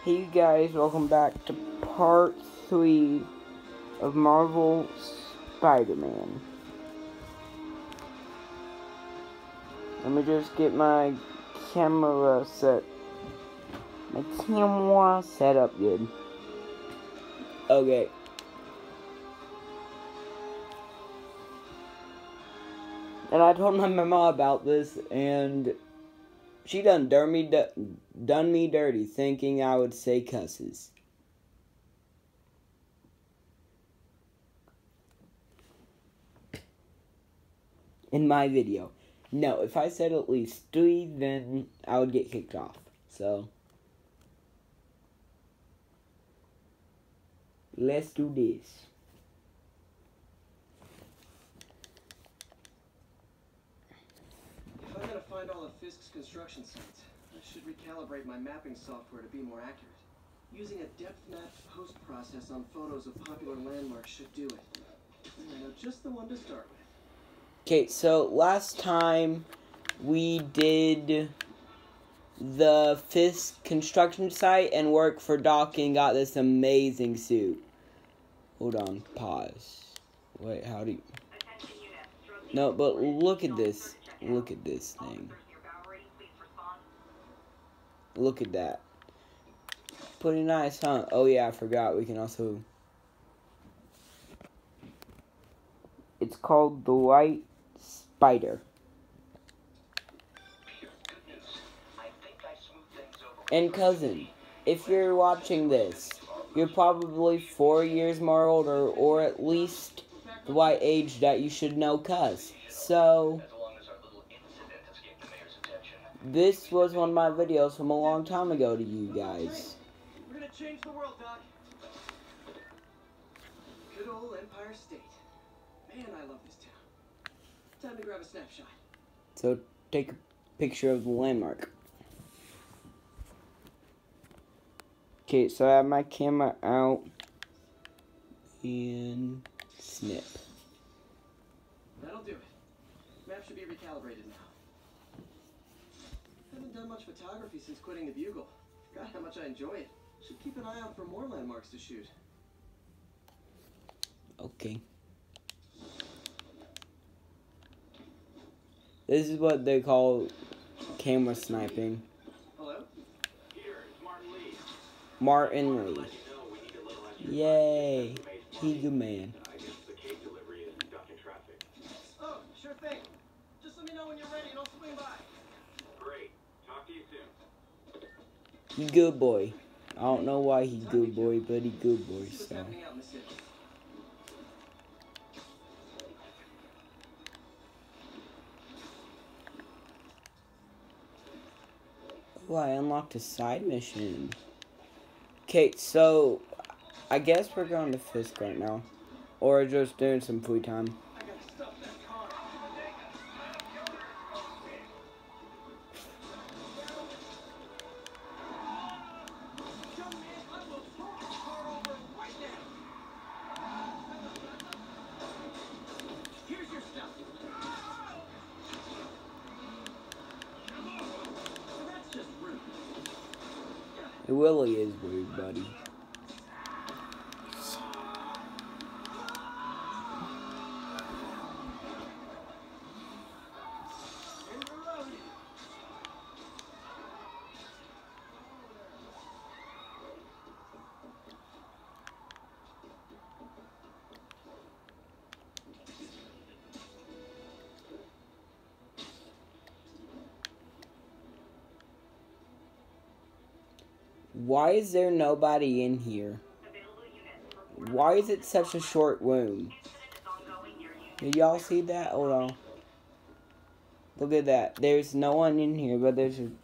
Hey you guys, welcome back to part 3 of Marvel Spider-Man. Let me just get my camera set up good. Okay. And I told my mama about this, and she done me dirty thinking I would say cusses. In my video. No, if I said at least 3, then I would get kicked off. So, let's do this. If I gotta find all of Fisk's construction sites, I should recalibrate my mapping software to be more accurate. Using a depth map post-process on photos of popular landmarks should do it. And I know just the one to start with. Okay, so last time we did the Fisk construction site and worked for Doc and got this amazing suit. Hold on, pause. Wait, how do you... No, but look at this. Look at this thing. Look at that. Pretty nice, huh? Oh yeah, I forgot. We can also... It's called the White Spider. And cousin, if you're watching this, you're probably 4 years more older, or at least the right age that you should know cuss. So, this was one of my videos from a long time ago to you guys. We're gonna change the world, Doc. Good old Empire State. Man, I love this town. Time to grab a snapshot. So, take a picture of the landmark. Okay, so I have my camera out and snip. That'll do it. Map should be recalibrated now. Haven't done much photography since quitting the Bugle. Forgot how much I enjoy it. Should keep an eye out for more landmarks to shoot. Okay. This is what they call camera sniping. Hello? Here, it's Martin Lee. Martin Lee. Yay. He good man. Oh, sure thing. Just let me know when you're ready and I'll swing by. Great. Talk to you soon. He good boy. I don't know why he good boy, but he good boy, See what's so. happening out in the city. Oh, I unlocked a side mission. Okay, so I guess we're going to Fisk right now. Or just doing some free time. I gotta stop that car. Young man, I will pull this car over right now. Here's your stuff. That's just rude. It really is weird, buddy. In the road. Why is there nobody in here? Why is it such a short room? Did y'all see that? Hold on. Look at that. There's no one in here, but there's a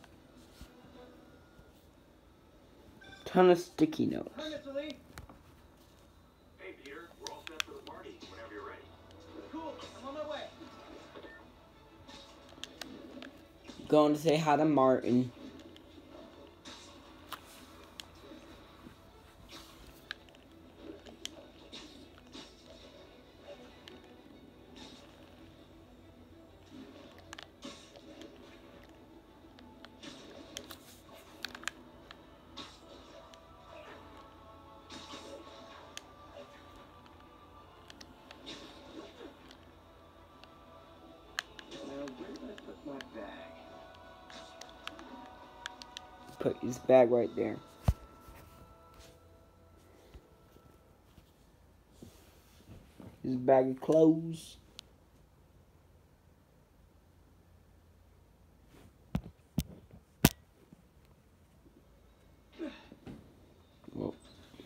ton of sticky notes. Hi, Mr. Lee. Hey, Peter. We're all set for the party whenever you're ready. Cool. I'm on my way. Going to say hi to Martin. put his bag right there. His bag of clothes. Well,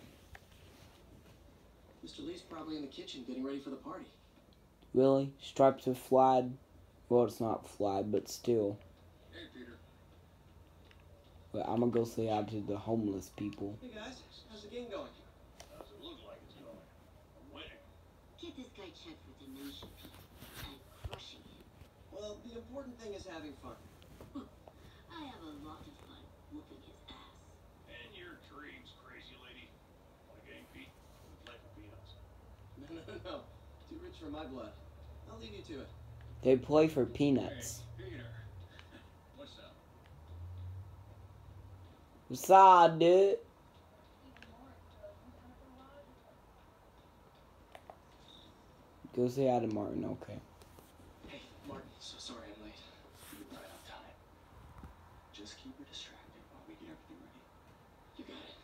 Mr. Lee's probably in the kitchen getting ready for the party. really? Stripes are flag. Well, it's not flag, but still. Hey, Peter. But I'm gonna go say hi to the homeless people. Hey guys, how's the game going? How's it look like it's going? I'm winning. Get this guy checked for dementia, Pete. I'm crushing him. Well, the important thing is having fun. I have a lot of fun whooping his ass. And your dreams, crazy lady. Want a game, Pete? We play for peanuts. No. Too rich for my blood. I'll leave you to it. They play for peanuts. Hey, Peter. What's up? What's up, dude? Go say hi to Martin, okay. Hey, Martin, so sorry I'm late. You're right on time. Just keep her distracted while we get everything ready. You got it.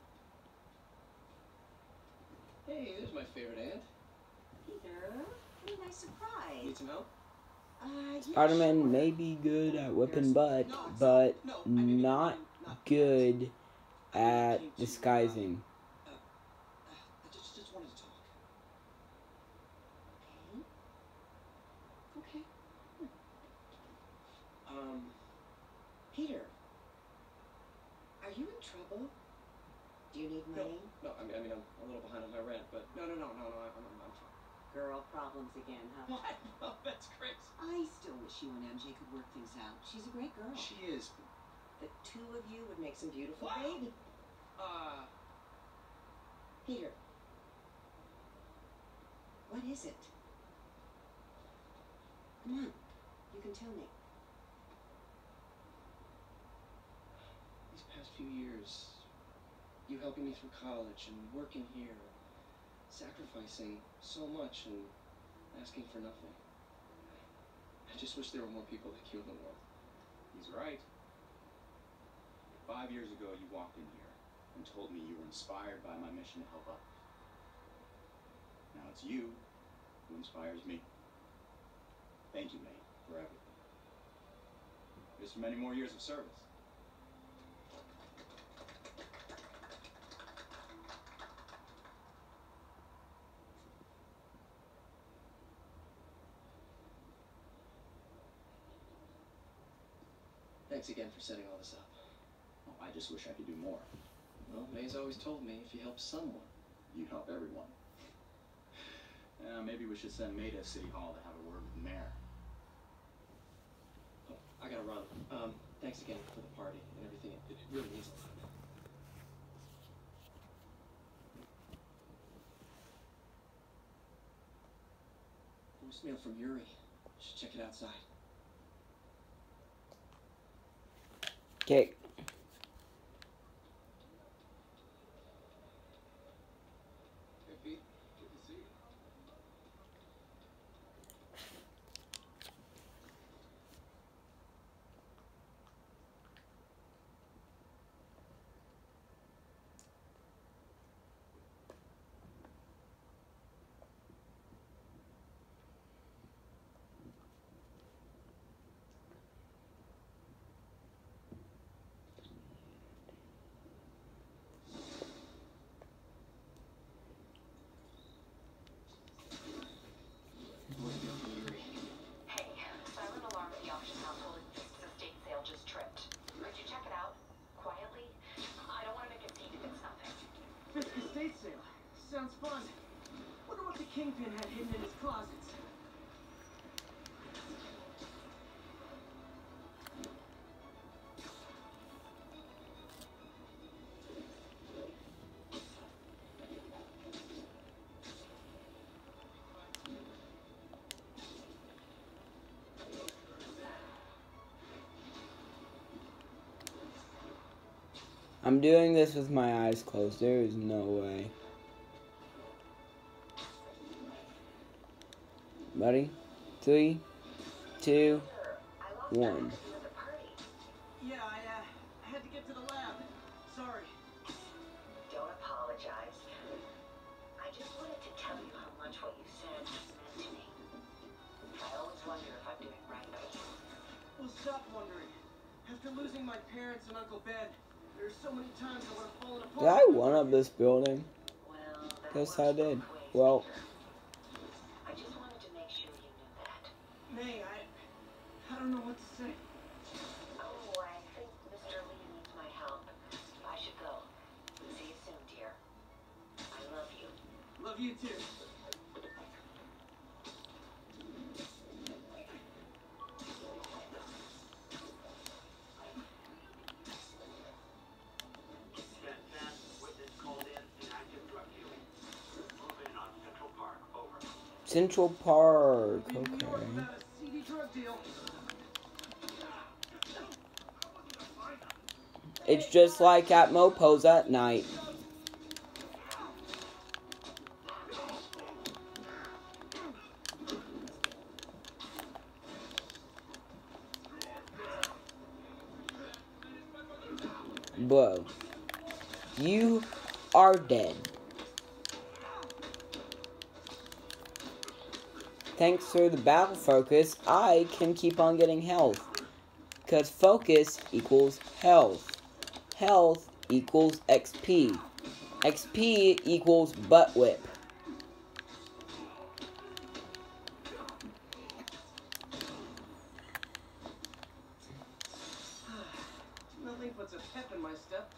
Hey, there's my favorite aunt. Peter, what a nice surprise. Need some help? Yeah, Spider-Man sure. may be good at whipping butt, No, but no, I mean, not not good I at came to, disguising. I just wanted to talk. Okay. Peter. Are you in trouble? Do you need No, money? no, I mean, I'm a little behind on my rent, but no, I'm fine. Girl problems again, huh? What? Oh, that's crazy. I still wish you and MJ could work things out. She's a great girl. She is. The two of you would make some beautiful Wow. baby. Peter. What is it? Come on. You can tell me. These past few years, you helping me through college and working here, sacrificing so much and asking for nothing. I just wish there were more people like you in the world. He's right. 5 years ago, you walked in here and told me you were inspired by my mission to help others. Now it's you who inspires me. Thank you, mate, for everything. Here's for many more years of service. Thanks again for setting all this up. Oh, I just wish I could do more. Well, May's always told me if you help someone, You help everyone. Maybe we should send May to City Hall to have a word with the mayor. oh, I gotta run. Thanks again for the party and everything. It really means a lot. Voicemail from Yuri. Should check it outside. Okay. Hey, Pete. Good to see you. Voicemail from Yuri. Hey, silent alarm at the auction household estate sale just tripped. Could you check it out? Quietly? I don't want to make a scene if it's nothing. Fisk estate sale. Sounds fun. Wonder what the Kingpin had hidden in his closets. I'm doing this with my eyes closed. There is no way. Ready? 3, 2, I lost 1. everything at the party. Yeah, I had to get to the lab. Sorry. Don't apologize. I just wanted to tell you how much what you said meant to me. I always wonder if I'm doing right by you. Well, stop wondering. After losing my parents and Uncle Ben, there's so many times I would have fallen apart. Did I one up this building? Well, that Guess works I did. both ways, Well, Peter. I just wanted to make sure you knew that. May, I don't know what to say. Oh, I think Mr. Lee needs my help. I should go. See you soon, dear. I love you. Love you too. Witness called in active drug dealing. Move in on Central Park. Over. Central Park. In New York Okay. about a seedy drug deal. It's just like at Mopo's at night. Whoa. You are dead. Thanks to the battle focus, I can keep on getting health. Because focus equals health. Health equals XP. XP equals butt whip. Nothing puts a pep in my step.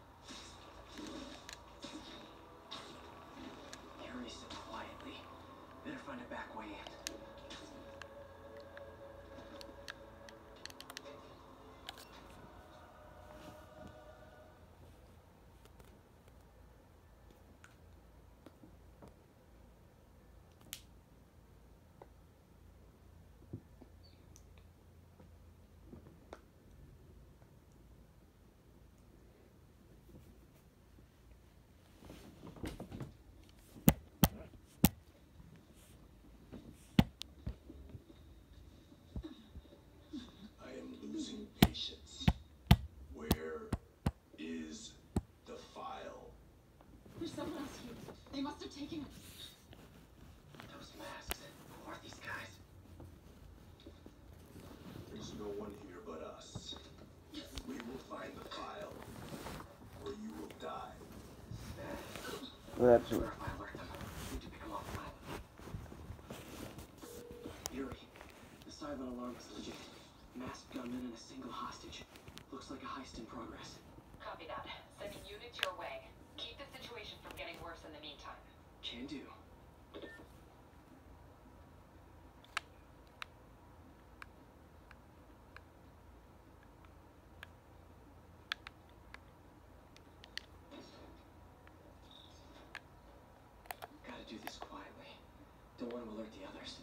Hurry so quietly. Better find a back way in. I am losing patience. Where is the file? There's someone else here. They must have taken it. Those masks. Who are these guys? There's no one here but us. We will find the file, or you will die. That's Swear if I alert them, need to pick them off now. Yuri, the silent alarm is legit. Masked gunman and a single hostage. Looks like a heist in progress. Copy that. Sending units your way. Keep the situation from getting worse in the meantime. Can do. Gotta do this quietly. Don't want to alert the others.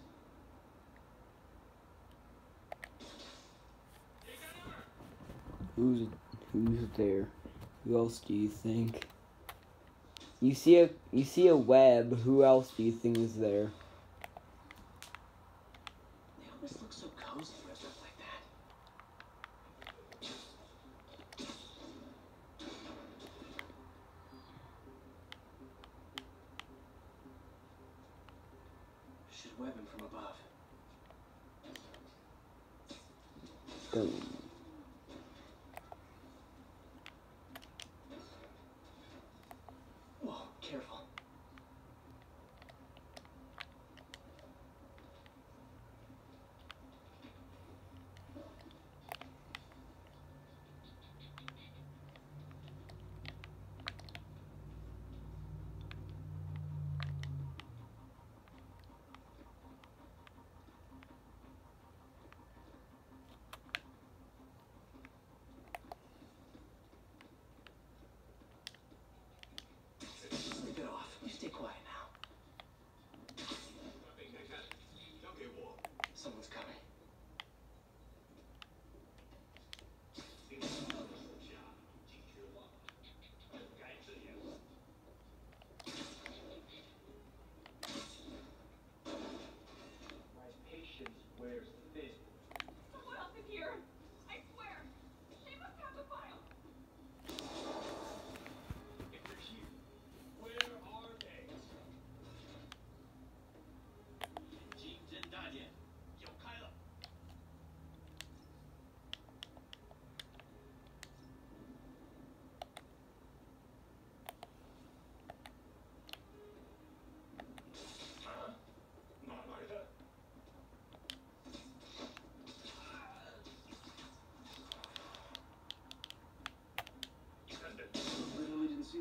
who's there? Who else do you think? You see a web. Who else do you think is there? They always look so cozy dressed up like that. Should web him from above. Boom. Whoa, careful.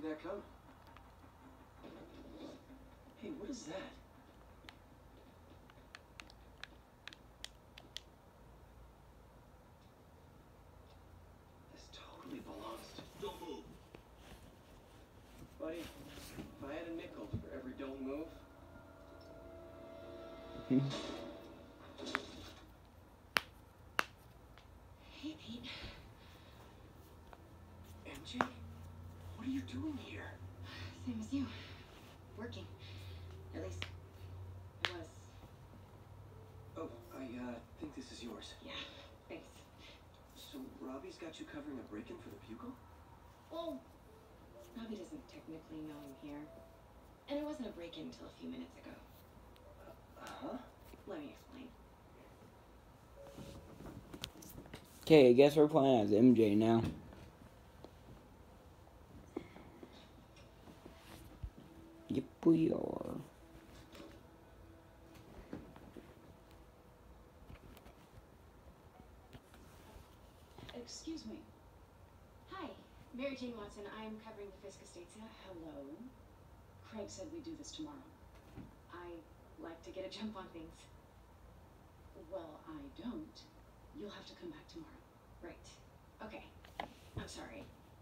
that coming. Hey, what is that? This totally belongs to... Don't move. Buddy, if I had a nickel for every don't move... Hey, Pete. MJ? What are you doing here? Same as you. Working. At least, it was. Oh, I think this is yours. Yeah, thanks. So, Robbie's got you covering a break-in for the Bugle? Well, Robbie doesn't technically know I'm here. And it wasn't a break-in until a few minutes ago. Uh-huh. Let me explain. Okay, I guess we're playing as MJ now. Yep, we are. Excuse me. Hi, Mary Jane Watson. I'm covering the Fisk Estates. Hello. Craig said we'd do this tomorrow. I like to get a jump on things. Well, I don't. You'll have to come back tomorrow. Right. Okay. I'm sorry.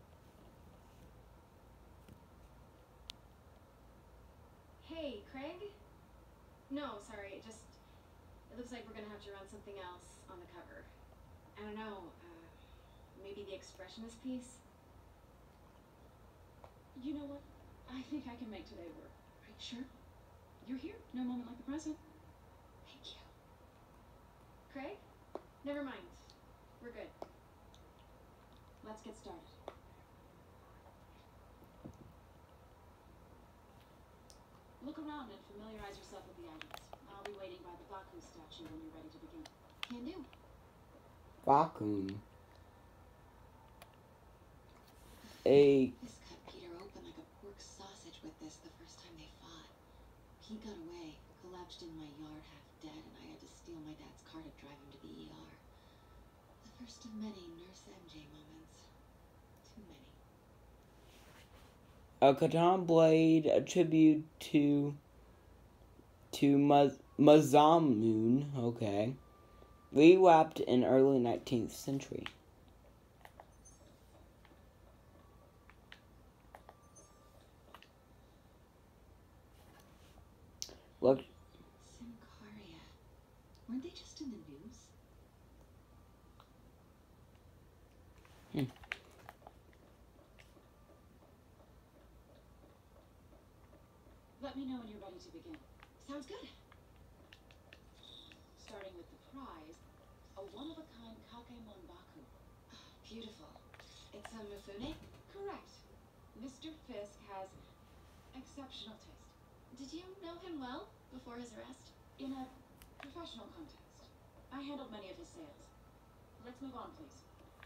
Hey, Craig? No, sorry. It looks like we're gonna have to run something else on the cover. I don't know. Maybe the expressionist piece? You know what? I think I can make today work. Are you sure? You're here. No moment like the present. Thank you. Craig? Never mind. We're good. Let's get started. Look around and familiarize yourself with the items. I'll be waiting by the Baku statue when you're ready to begin. Can do. Vacuum. A This cut Peter open like a pork sausage with this the first time they fought. He got away, collapsed in my yard half dead, and I had to steal my dad's car to drive him to the ER. The first of many Nurse MJ moments. Too many. a katana blade, a tribute to Mazamun, okay, rewapped in early 19th century. Look, Simcaria. Weren't they just in the news? Let me know when you're ready to begin. Sounds good. Starting with the prize, a one-of-a-kind Kakemon Baku. Beautiful. It's a Mifune? Correct. Mr. Fisk has exceptional taste. Did you know him well before his arrest? In a professional context, I handled many of his sales. Let's move on, please.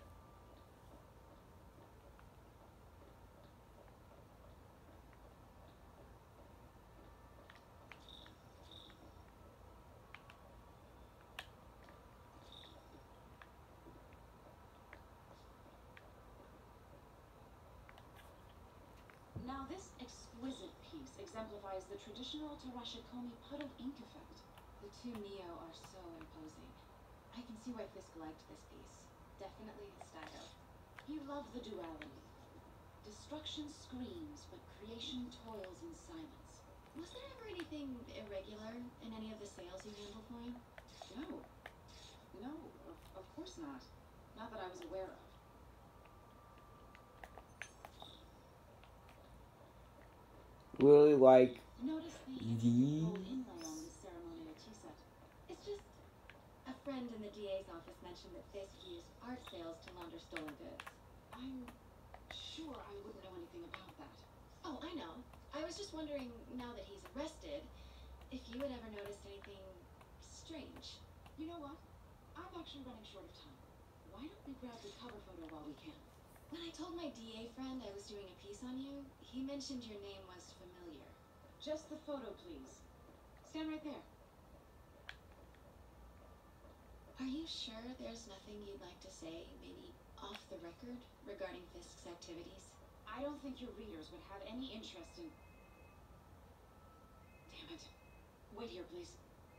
Now this exquisite piece exemplifies the traditional Tarashikomi puddle ink effect. The two Neo are so imposing. I can see why Fisk liked this piece. Definitely his style. He loved the duality. Destruction screams, but creation toils in silence. Was there ever anything irregular in any of the sales you handled for him? No, of course not. Not that I was aware of. really like Notice the these. gold inlay on the ceremonial tea set. It's just a friend in the DA's office mentioned that Fisk used art sales to launder stolen goods. I'm sure I wouldn't know anything about that. Oh, I know. I was just wondering, now that he's arrested, if you had ever noticed anything strange. You know what? I'm actually running short of time. Why don't we grab the cover photo while we can? When I told my DA friend I was doing a piece on you, he mentioned your name was familiar. Just the photo, please. Stand right there. Are you sure there's nothing you'd like to say, maybe off the record, regarding Fisk's activities? I I don't think your readers would have any interest in... Damn it. Wait here, please.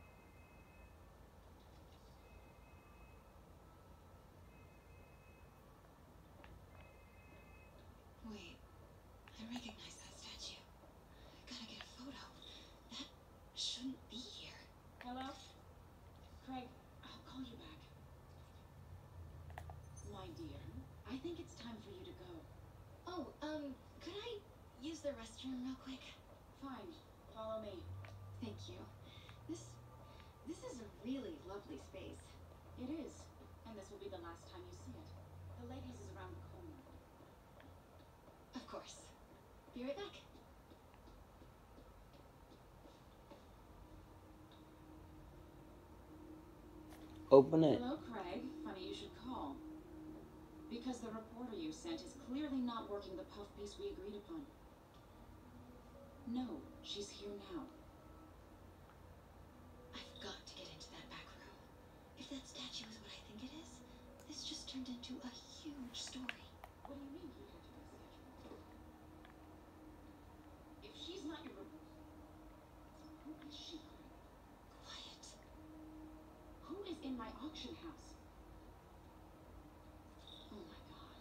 Wait, I recognize that statue. Gotta get a photo. That shouldn't be here. Hello? Craig, I'll call you back. My dear, I think it's time for you to go. Oh, could I use the restroom real quick? Fine, follow me. Thank you. This is a really lovely space. It is, and this will be the last time you see it. The ladies is around the corner. Of course. Be right back. Open it. Hello, Craig. Funny you should call. Because the reporter you sent is clearly not working the puff piece we agreed upon. No, she's here now. I've got to get into that back room. If that statue is what I think it is, this just turned into a huge story. What do you mean you have to get scheduled? If she's not your reporter, who is she, Craig? Quiet. Who is in my auction house? Oh my god.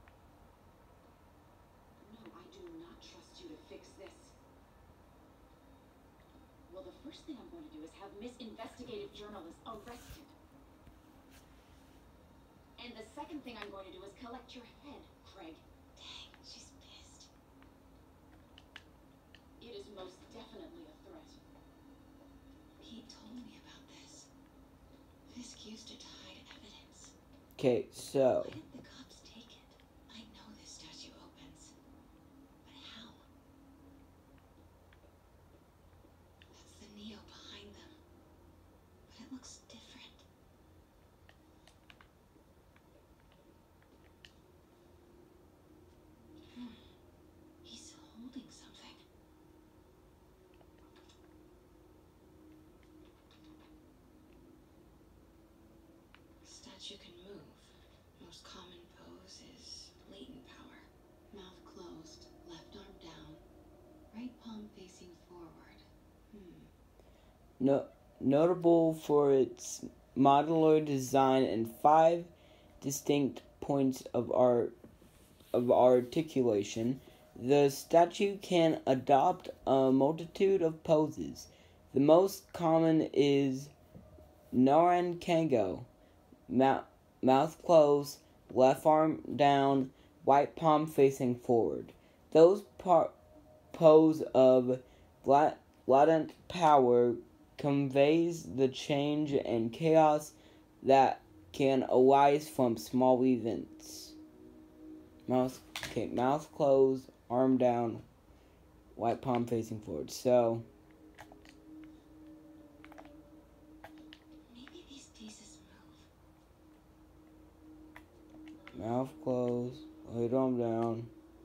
No, I do not trust you to fix this. Well, the first thing I'm going to do is have Miss Investigative Journalist arrested. And the second thing I'm going to do is collect your head, Craig. Dang, she's pissed. It is most definitely a threat. Pete told me about this. Fisk used it to hide evidence. Okay, so Why didn't the cops take it? I know this statue opens. But how? That's the Neo behind them. But it looks different. He's holding something. Statue can move. Most common pose is latent power. Mouth closed, left arm down, right palm facing forward. notable for its modular design and 5 distinct points of articulation, the statue can adopt a multitude of poses. The most common is Narankango, mouth closed, left arm down, right palm facing forward. Those pose of latent power conveys the change and chaos that can arise from small events. Mouth closed, arm down, right palm facing forward. So Maybe these pieces move. mouth closed, right arm down,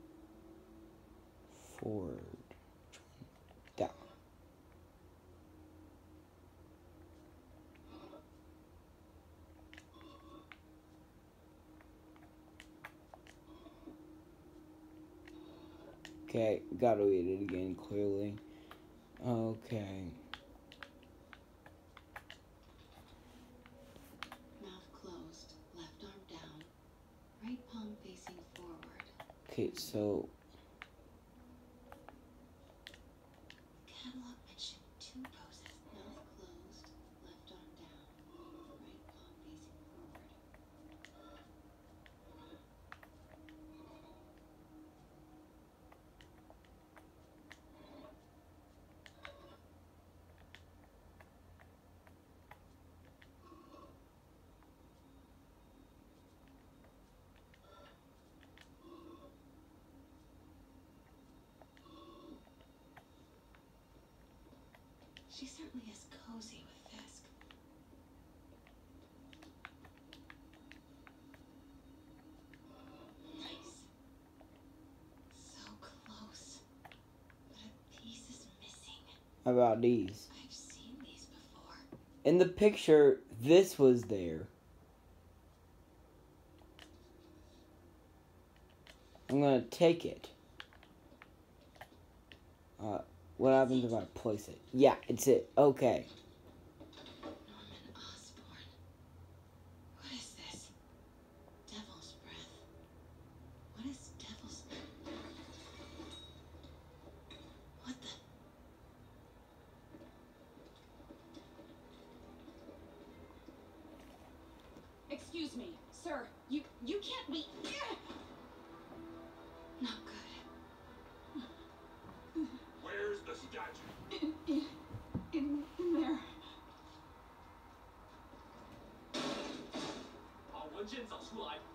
forward, down. Okay, gotta read it again clearly. Okay. Mouth closed, left arm down, right palm facing forward. Okay, so Catalog mentioned 2 poses. Mouth closed, left arm down, right palm facing forward. She certainly is cozy with Fisk. Nice. So close. But a piece is missing. how about these? I've seen these before. In the picture, this was there. I'm gonna take it. What happens if I place it? Yeah, it's it. Okay. Norman Osborn. What is this? Devil's breath. What is devil's... What the... Excuse me, sir. You can't be. Not good. Where's the statue? In there. 把文件找出来。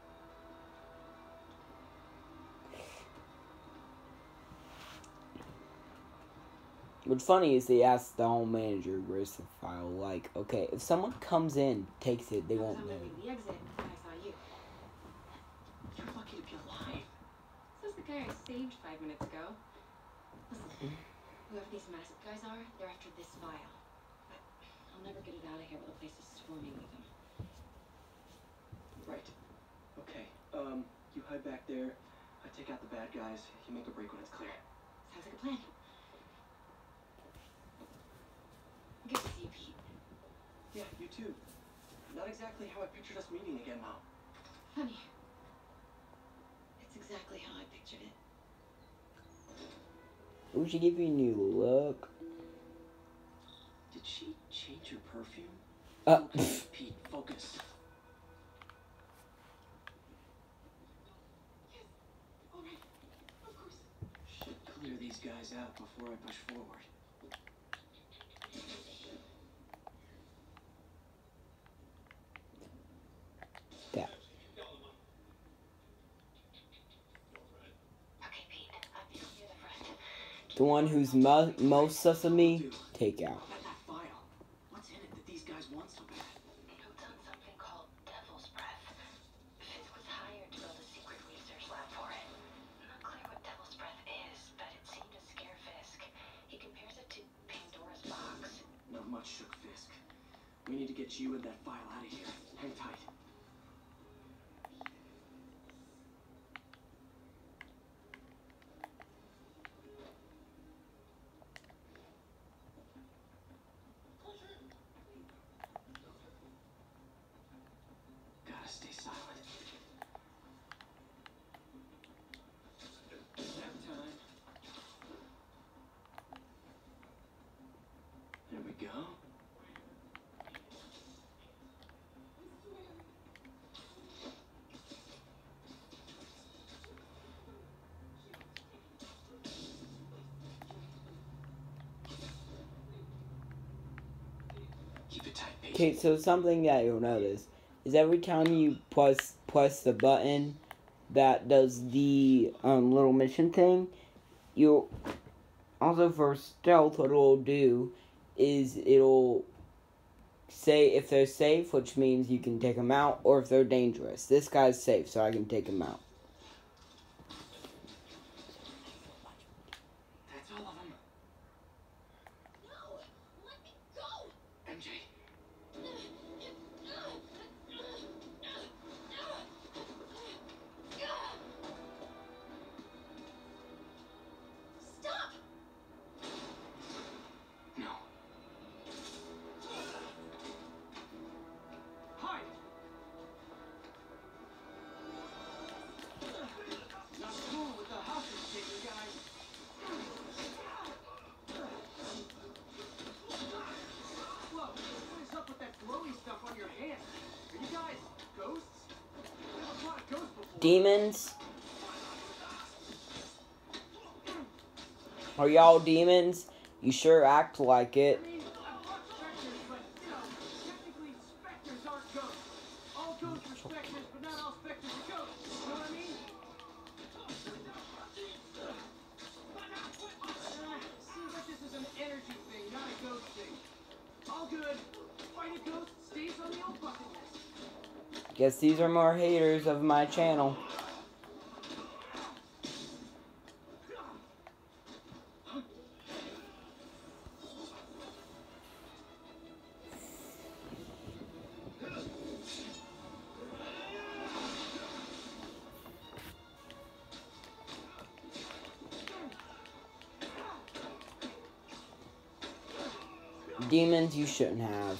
What's funny is they asked the home manager where's the file. Like, okay, if someone comes in, takes it, they won't know. The exit, and I saw you. You're lucky to be alive. Says the guy I saved 5 minutes ago. Listen, whoever these massive guys are, they're after this file. But I'll never get it out of here while the place is swarming with them. Right. Okay. You hide back there. I take out the bad guys. You make a break when it's clear. Sounds like a plan. Good to see you, Pete. Yeah, you too. Not exactly how I pictured us meeting again, Mom. Funny. It's exactly how I pictured it. We should give you a new look. Did she change her perfume? Pfft. Pete, focus. All right. Of course. Should clear these guys out before I push forward. That. Okay, Pete. I'm near the front. The one who's most sus of me, take out. Look at that file. What's in it that these guys want so bad? Notes on something called Devil's Breath. Fisk was hired to build a secret research lab for it. Not clear what Devil's Breath is, but it seemed to scare Fisk. He compares it to Pandora's box. Not much shook Fisk. We need to get you and that file out of here. Hang tight. Gotta stay silent. Nap time. There we go. Keep it tight, Pete. Okay, so something that you'll notice is every time you press the button that does the little mission thing, you'll also for stealth what it'll do is it'll say if they're safe, which means you can take them out, or if they're dangerous. This guy's safe, so I can take him out. That's all of them. No! Let me go! MJ. Stop! No. Hide! Not cool with the hostage taker, guys. Whoa, what is up with that glowy stuff on your hand? Are you guys ghosts? Never fought a ghost before. Demons? Are y'all demons? You sure act like it. I mean, I've fought specters, but, you know, technically specters aren't ghosts. All ghosts are specters, but not all specters are ghosts. You know what I mean? Seems like this is an energy thing, not a ghost thing. All good. Fight a ghost stays on the old bucket list. Guess these are more haters of my channel. Demons you shouldn't have.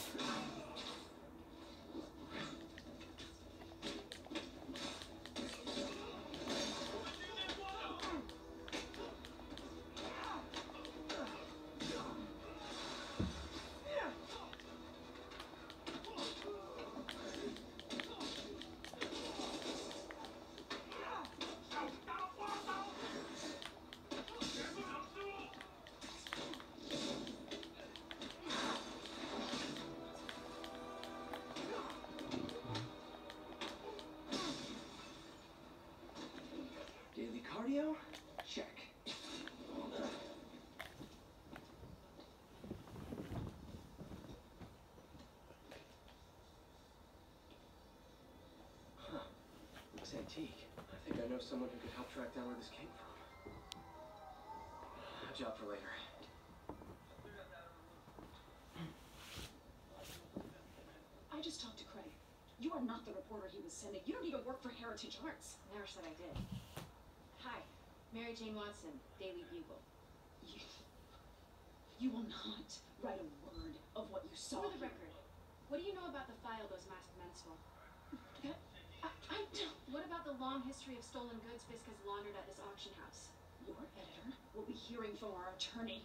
Daily cardio? Check. Huh. Looks antique. I think I know someone who could help track down where this came from. A job for later. I just talked to Craig. You are not the reporter he was sending. You don't even work for Heritage Arts. Never said I did. Hi, Mary Jane Watson, Daily Bugle. You will not write a word of what you saw. For the here. record, what do you know about the file those masked men stole? I don't. What about the long history of stolen goods Fisk has laundered at this auction house? Your editor will be hearing from our attorney.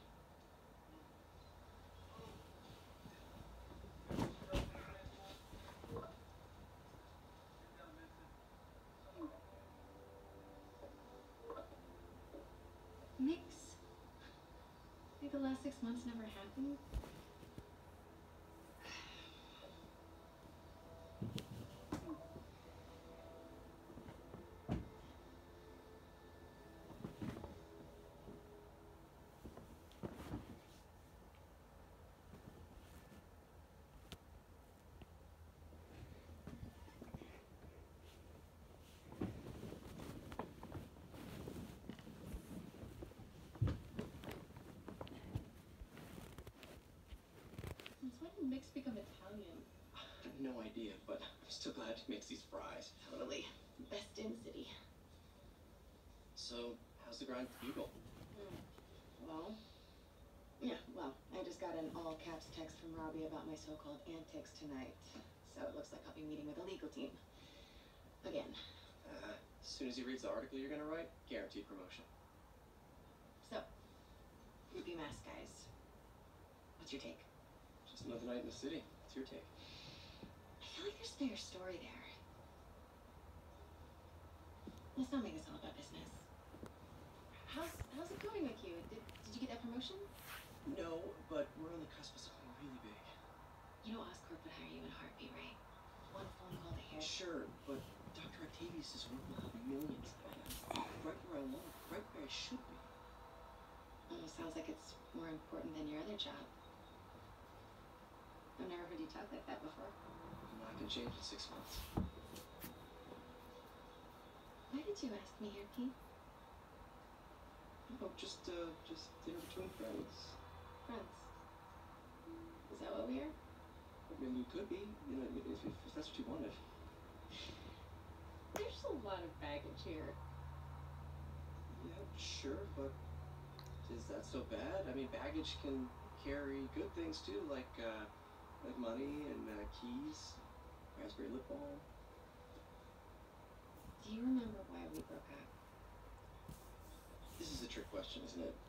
Mix? Like the last 6 months never happened? Since when did Mix become Italian? I have no idea, but I'm still glad he makes these fries. Totally. Best in city. So, how's the grind with Bugle? Well, I just got an all caps text from Robbie about my so-called antics tonight. So it looks like I'll be meeting with the legal team. Again. As soon as he reads the article you're gonna write, guaranteed promotion. So, Groupie Mask guys. What's your take? Just another night in the city. What's your take? I feel like there's a bigger story there. Let's not make this all about business. How's it going with you? Did you get that promotion? No, but we're on the cusp of something really big. You know Oscorp would hire you in a heartbeat, right? One phone call to Harry. Sure, but Dr. Octavius is worth millions. Right where I want, right where I should be. Almost sounds like it's more important than your other job. I've never heard you talk like that before. I can change in 6 months. Why did you ask me here, Pete? Oh, just dinner between friends. Friends. Is that what we are? I mean, we could be, you know, if that's what you wanted. There's a lot of baggage here. Yeah, sure, but is that so bad? I mean, baggage can carry good things too, like money and keys, raspberry lip balm. Do you remember why we broke up? This is a trick question, isn't it?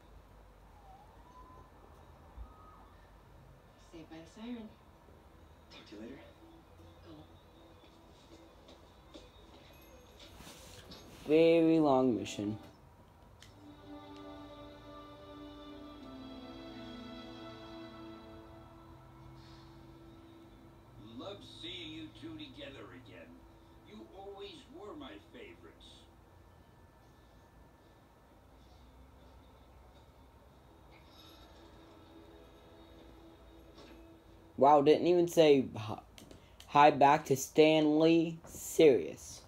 Saved by the siren. Talk to you later. Go. Very long mission. Love seeing you two together again. You always were my favorites. Wow, didn't even say hi back to Stan Lee. Serious.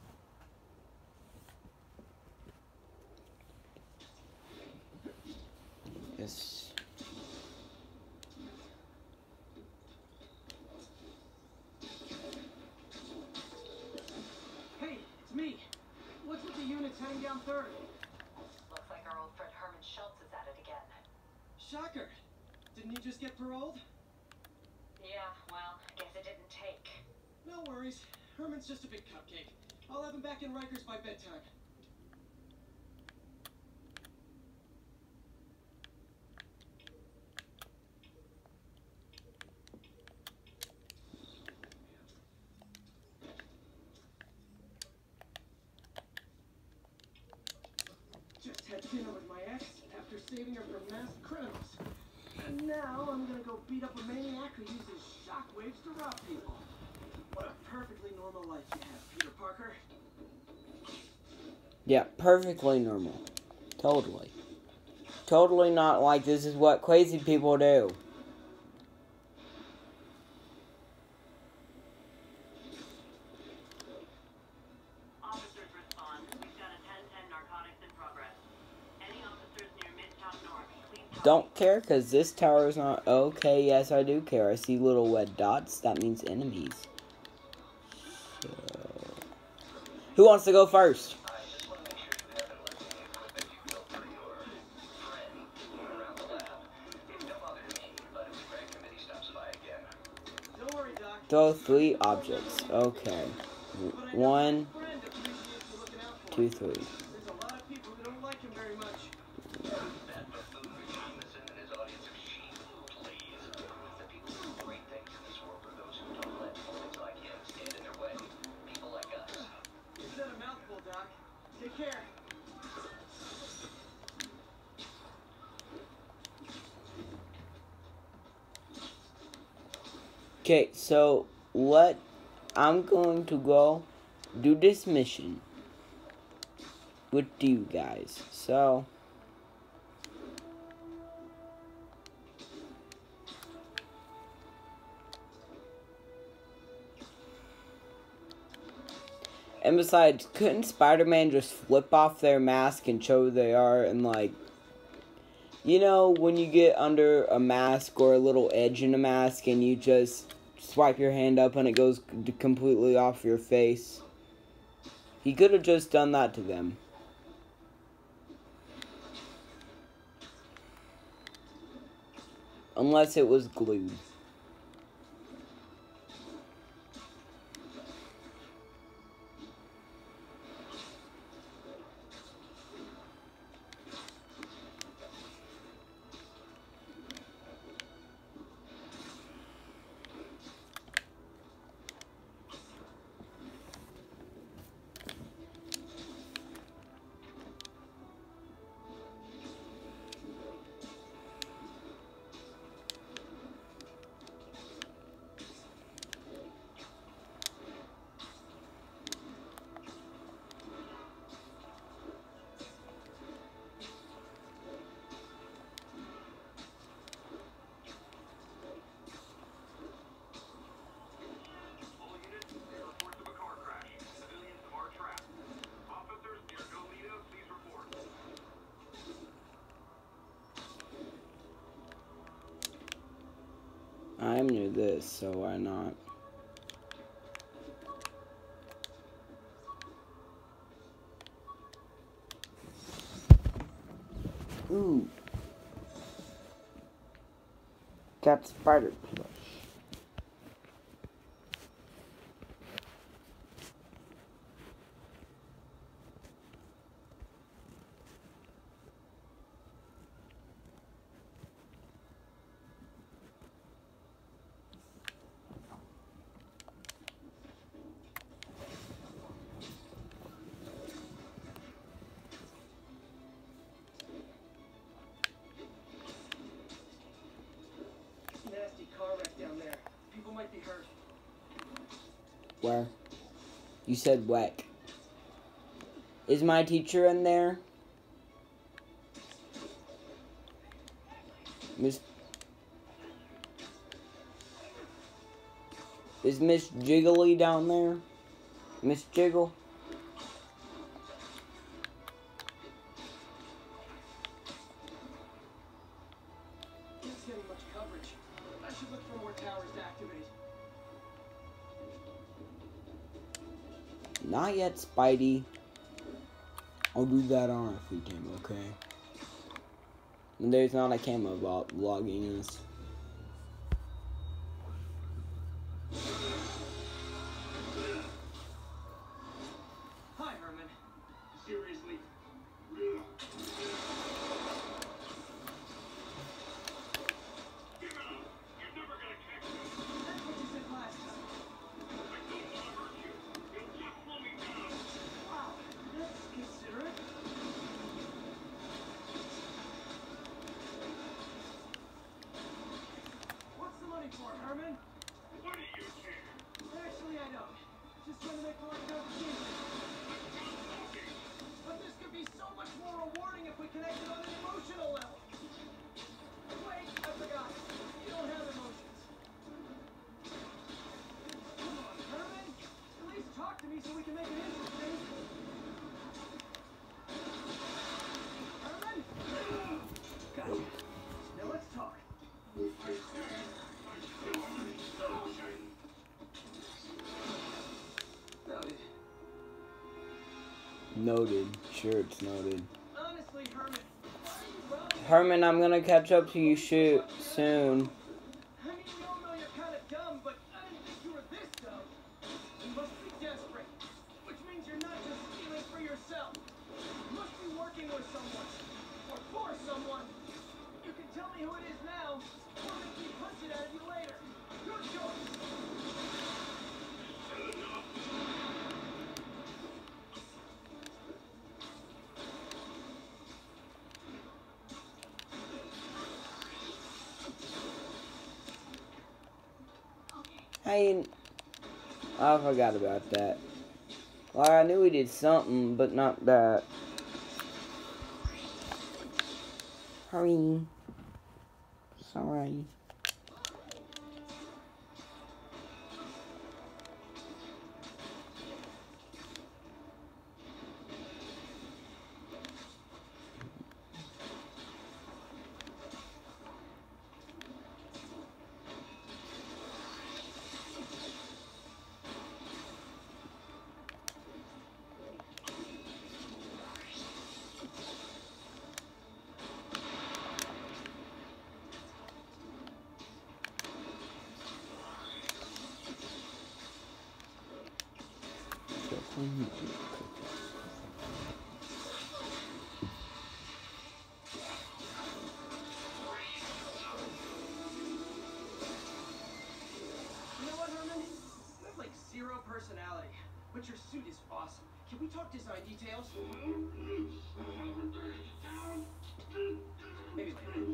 Yes. Hey, it's me. What's with the units heading down third? Looks like our old friend Herman Schultz is at it again. Shocker. Didn't he just get paroled? Yeah, well, guess it didn't take. No worries. Herman's just a big cupcake. I'll have him back in Rikers by bedtime. Just had dinner with my ex after saving her from masked criminals. And now I'm gonna go beat up a maniac who uses shockwaves to rob people. What a perfectly normal life you have, Peter Parker. Yeah, perfectly normal. Totally. Totally not like this is what crazy people do. Officers respond. We've got a 10-10 narcotics in progress. Any officers near Midtown North, please Don't care because this tower is not... Okay, yes, I do care. I see little red dots. That means enemies. So... Who wants to go first? I just want to make sure you haven't left any equipment you built for your friend around the lab. Don't bother me, but if the grant committee stops by again. Don't worry, Doc. Throw 3 objects. Okay. 1, 2, 3. There's a lot of people who don't like him very much. That buffoon Jameson and his audience of sheep, please. The people who do great things in this world are those who don't let fools like him stand in their way. People like us. You said a mouthful, Doc. Take care. Okay, so I'm going to go do this mission with you guys. So and besides, couldn't Spider-Man just flip off their mask and show who they are and like, you know, when you get under a mask or a little edge in a mask and you just swipe your hand up and it goes completely off your face? He could have just done that to them. Unless it was glued. I'm new to this, so why not? Ooh. Got spider plush. Nasty car wreck down there. People might be hurt. Where? You said whack. Is my teacher in there? Is Miss Jiggly down there? Miss Jiggle? It's getting much coverage. I should look for more towers to activate. Not yet, Spidey. I'll do that on our free time, okay? And there's not a camera about logging us. Noted. Sure, it's noted. Honestly, Herman, why are you running? Herman, I'm gonna catch up to you soon. I mean, we all know you're kind of dumb, but I didn't think you were this dumb. You must be desperate, which means you're not just stealing for yourself. You must be working with someone, or for someone. You can tell me who it is now, or they keep punching at you later. Your choice. I forgot about that. Well, I knew we did something, but not that. Hurry. Sorry. You know what, Herman? You have like zero personality, but your suit is awesome. Can we talk design details? Maybe later.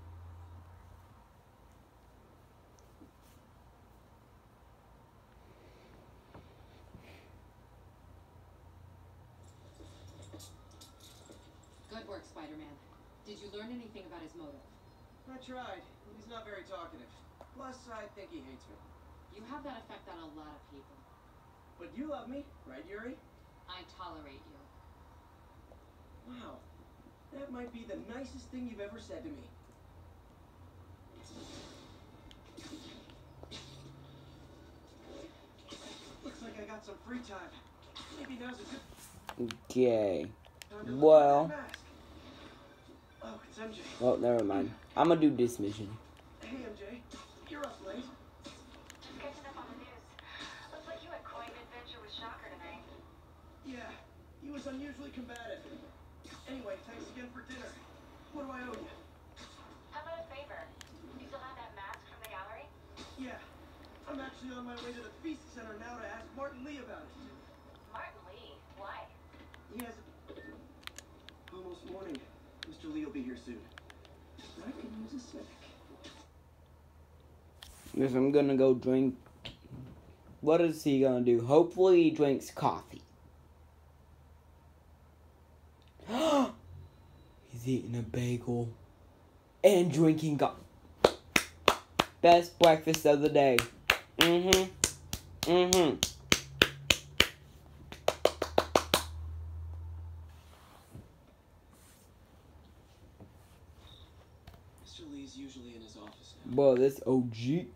Good work, Spider-Man. Did you learn anything about his motive? I tried. He's not very talkative. Plus, I think he hates me. You have that effect on a lot of people. But you love me, right, Yuri? I tolerate you. Wow. That might be the nicest thing you've ever said to me. Looks like I got some free time. Maybe now's a good Okay. time to look Well. at that mask. Oh, it's MJ. Well, never mind. I'm gonna do this mission. Hey, MJ. You're up late. Just catching up on the news. Looks like you had quite an adventure with Shocker tonight. Yeah, he was unusually combative. Anyway, thanks again for dinner. What do I owe you? How about a favor? You still have that mask from the gallery? Yeah, I'm actually on my way to the Feast Center now to ask Martin Lee about it. Martin Lee? Why? He has almost morning. Mr. Lee will be here soon. I can use a sec. Yes, I'm gonna go drink. What is he gonna do? Hopefully he drinks coffee. He's eating a bagel and drinking best breakfast of the day. Mr. Lee's usually in his office now. Boy, this OG.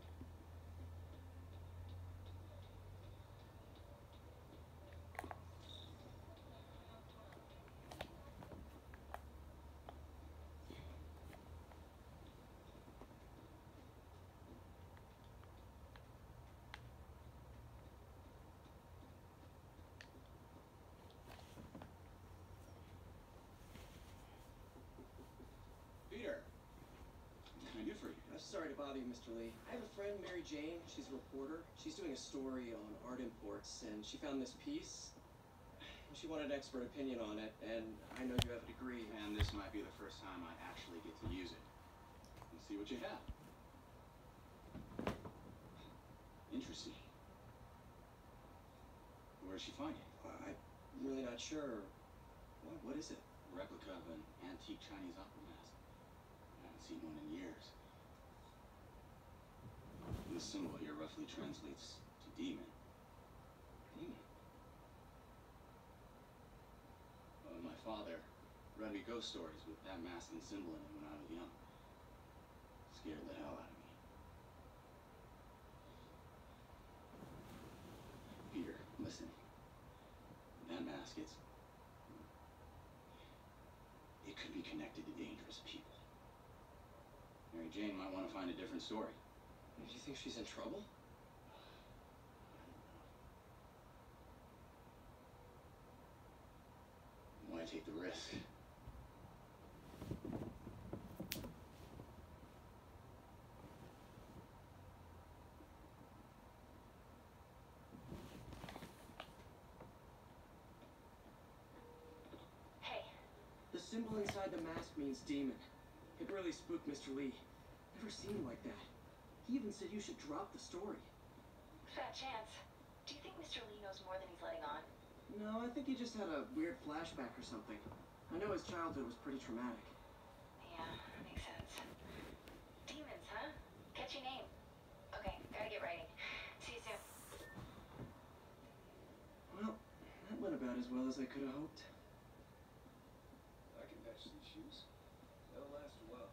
Peter, what can I do for you? Sorry to bother you, Mr. Lee. I have a friend, Mary Jane. She's a reporter. She's doing a story on art imports, and she found this piece. She wanted an expert opinion on it, and I know you have a degree. And this might be the first time I actually get to use it. Let's see what you have. Interesting. Where did she find it? I'm really not sure. What is it? A replica of an antique Chinese opera mask. I haven't seen one in years. This symbol here roughly translates to demon. Demon? Well, my father read me ghost stories with that mask and symbol in it when I was young. Scared the hell out of me. Peter, listen. That mask, it's Jane might want to find a different story. Do you think she's in trouble? Why take the risk? Hey, The symbol inside the mask means demon. It really spooked Mr. Lee. Never seen him like that. He even said you should drop the story. fat chance. Do you think Mr. Lee knows more than he's letting on? No, I think he just had a weird flashback or something. I know his childhood was pretty traumatic. Yeah, makes sense. Demons, huh? Catchy name. Okay, gotta get writing. See you soon. Well, that went about as well as I could have hoped. I can patch these shoes. They'll last a while.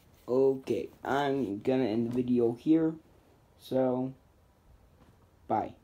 Okay, I'm gonna end the video here. So, bye.